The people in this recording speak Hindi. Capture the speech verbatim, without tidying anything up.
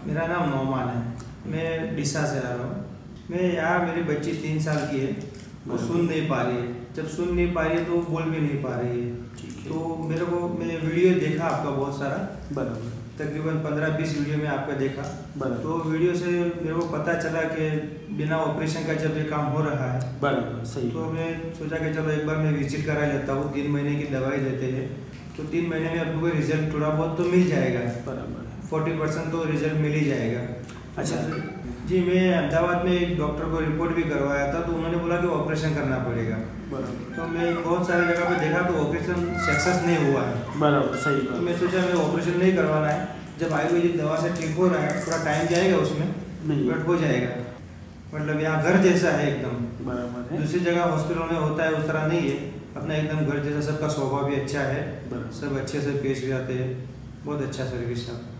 मेरा नाम नौमान है, मैं डिसा से आ रहा हूँ। मैं यहाँ मेरी बच्ची तीन साल की है, वो सुन नहीं पा रही है। जब सुन नहीं पा रही है तो वो बोल भी नहीं पा रही है। तो मेरे को मैं वीडियो देखा आपका बहुत सारा, बराबर, तकरीबन पंद्रह बीस वीडियो में आपका देखा। बराबर। तो वीडियो से मेरे को पता चला कि बिना ऑपरेशन का जब ये काम हो रहा है, बराबर, सही। तो मैं सोचा कि चलो एक बार मैं विजिट करा लेता हूँ। तीन महीने की दवाई देते हैं, तो तीन महीने में अपने को रिजल्ट थोड़ा बहुत तो मिल जाएगा। बराबर, फोर्टी परसेंट तो रिजल्ट मिल ही जाएगा। अच्छा जी, मैं अहमदाबाद में एक डॉक्टर को रिपोर्ट भी करवाया था, तो उन्होंने बोला कि ऑपरेशन करना पड़ेगा। बराबर, तो मैं बहुत सारी जगह पे देखा तो ऑपरेशन सक्सेस नहीं हुआ है। बराबर, सही। तो मैं सोचा मैं ऑपरेशन नहीं करवाना है, जब आयुर्वेदिक दवा से ठीक हो रहा है, थोड़ा टाइम जाएगा उसमें, नहीं बट हो जाएगा। मतलब यहाँ घर जैसा है एकदम। बराबर है। दूसरी जगह हॉस्पिटल में होता है उस तरह नहीं है, अपना एकदम घर जैसा। सबका स्वभाव भी अच्छा है, बराबर। सब अच्छे से पेश भी आते हैं, बहुत अच्छा सर्विस है।